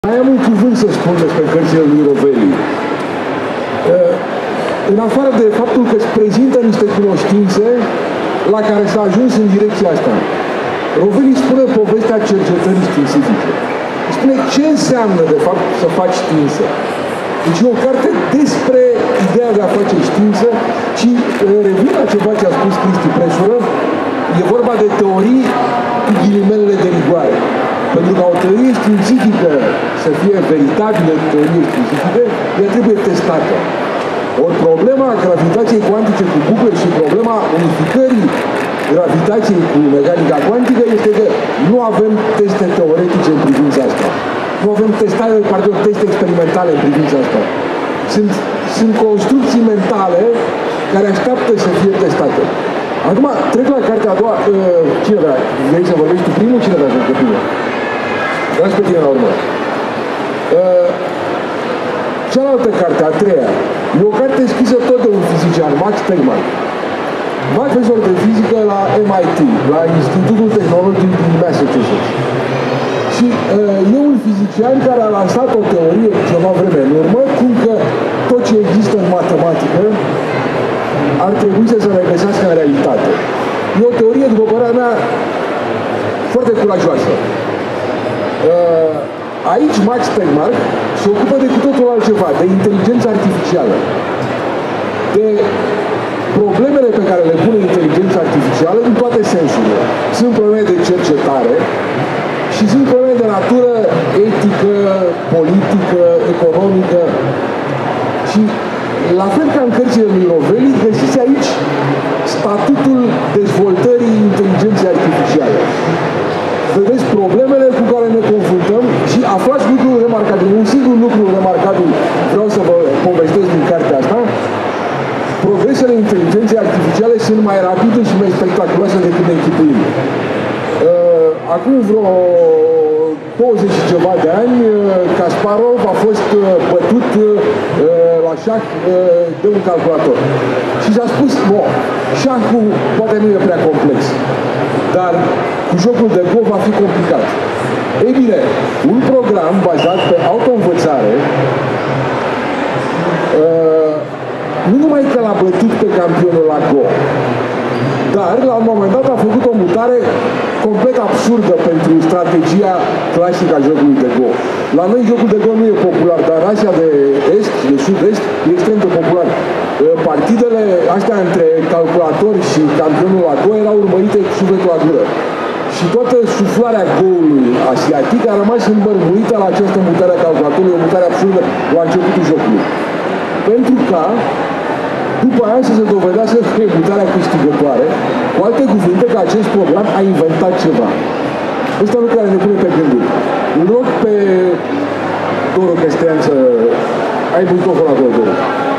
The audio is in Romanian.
Mai am un cuvânt să spun despre cărțile lui Rovelli. În afară de faptul că îți prezintă niște cunoștințe la care s-a ajuns în direcția asta. Rovelli spune povestea cercetării științifice. Spune ce înseamnă, de fapt, să faci știință. Deci e o carte despre ideea de a face știință și revin la ceva ce a spus Cristi Presură. E vorba de teorii cu ghilimelele de rigoare. Pentru ca o teorie științifică să fie veritabilă teorie științifică, ea trebuie testată. Ori problema gravitației cuantice cu bucle și problema unificării gravitației cu mecanica cuantică este că nu avem teste teoretice în privința asta. Nu avem teste experimentale în privința asta. Sunt construcții mentale care așteaptă să fie testate. Acum, trec la cartea a doua. Cine vrea? Vrei să vorbești tu primul? Cine vrea să vorbești primul? Las pe tine la urmă. Cealaltă carte, a treia, e o carte scrisă tot de un fizician, Max Tegmark. Profesor de fizică la MIT, la Institutul Tehnologic din Massachusetts. Și e un fizician care a lansat o teorie ceva vreme în urmă, cum că tot ce există în matematică ar trebui să se regăsească în realitate. E o teorie, după părerea mea, foarte curajoasă. Aici Max Tegmark se ocupă de cu totul altceva, de inteligența artificială, de problemele pe care le pune inteligența artificială în toate sensurile. Sunt probleme de cercetare și sunt probleme de natură etică, politică, economică. Și la fel ca în cărțile lui Rovelli, găsiți aici statutul dezvoltării inteligenței artificiale. Vedeți problemele cu care ne confruntăm și aflați lucruri remarcabile. Un singur lucru remarcabil vreau să vă povestesc din cartea asta. Progresele inteligenței artificiale sunt mai rapide și mai spectaculoase decât ne închipuim. Acum vreo 20 și ceva de ani, Kasparov a fost bătut la șah de un calculator. Și s-a spus, șahul poate nu e prea complex, dar cu jocul de Go va fi complicat. Ei bine, un program bazat pe auto-învățare nu numai că l-a bătut pe campionul la Go, dar la un moment dat a făcut o mutare complet absurdă pentru strategia clasică a jocului de Go. La noi jocul de Go nu e popular, dar în Asia de Est, de Sud-Est, e extrem de popular. Partidele astea între calculatori și campionul la Go erau urmărite cu sufletul la gură. Și toată suflarea Go-ului asiatic a rămas îmbărbuită la această mutare a calculatorului, o mutare absurdă la începutul jocului. Pentru ca după aia să se dovedească că e mutarea câștigătoare, cu alte cuvinte că acest program a inventat ceva. Ăsta e lucru care ne pune pe gânduri. Îl rog pe Doru Cristian să ai butonul acolo, Doru.